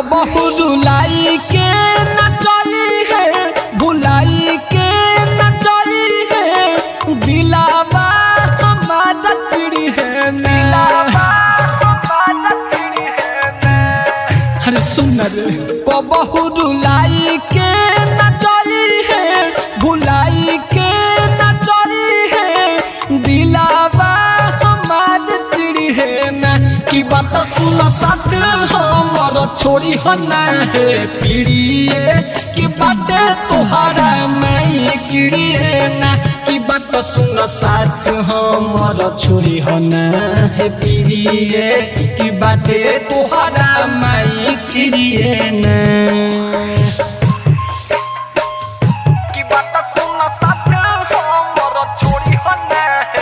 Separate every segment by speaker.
Speaker 1: बहु रुलाई के न चली है भुलाई के न चली है दिलावा हमारा चिड़ी है दिलावा हमारा चिड़ी है। अरे सुन रे को बहु रुलाई के न चली है भुलाई के न चली है दिलावा हमारा चिड़ी है ना की बात सुन साथ हमर छोड़ी हना है पीड़िए की बाटे तोहरा मैं कीड़िए ना की बात सुन साथ हमर छोड़ी हना है पीड़िए की बाटे तोहरा मैं कीड़िए ना की बात सुन साथ हमर छोड़ी हना है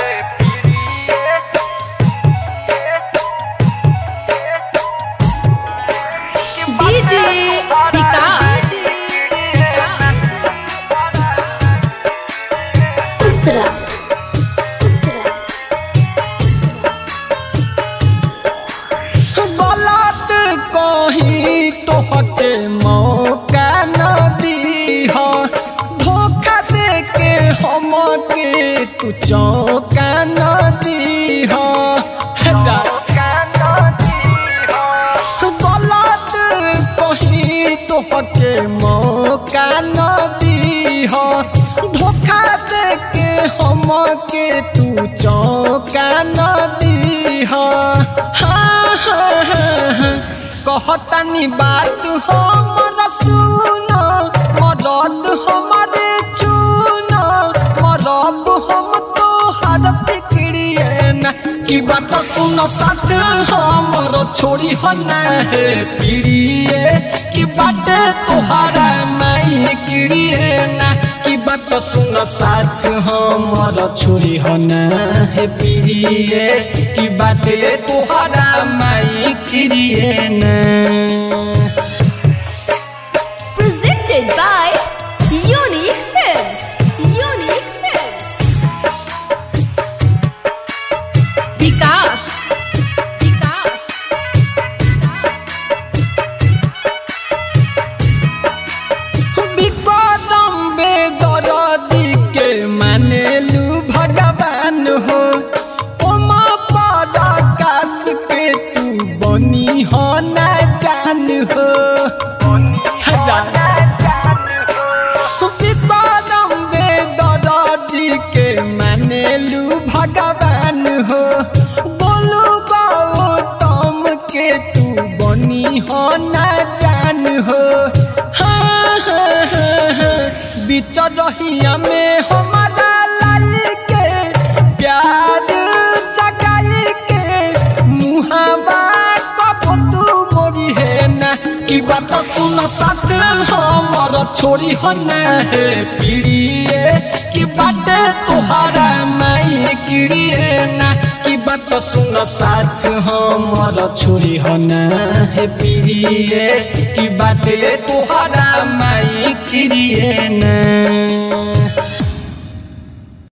Speaker 1: कहीं तो हटे मौका न दी हो धोखा दे के हम के तू चौका न दी हो गलत कहीं तो हटे मौका न दी हो धोखा दे के हम के तू चौका न दी हो। कहतनी बात हमर सुन मदद हमारे चुन मरब हम तोहर फिक्रिए ना की बात सुन साथ हमर छोड़ी हना है पीड़िए की बाटे तोहरा मैं कीड़िए ना की बात सुन साथ हमर छोड़ी हना है पीड़िए की बाटे तोहरा मैं कीड़िए ना।
Speaker 2: Presented by Unique Films. Unique Films. Vikas.
Speaker 1: बिकदम बेदर्दी के मानेलू भगवान हो ओमा पराकाश के तू बनी हो ना जान हो बिकदम बेदर्दी के मानेलू भगवान हो बोलू गौतम के तू बनी हो ना जान हो। बीच रहिया में हमारा लाई के प्यार जगाई के मुहावा कब तू मोरी है ना की बात सुन साथ हमर छोड़ी हना है पीड़िए की बाटे तोहरा मैं कीड़िए ना की बात सुन साथ हमर छोड़ी हना है पीड़िए की बाटे तोहरा मैं कीड़िए ना।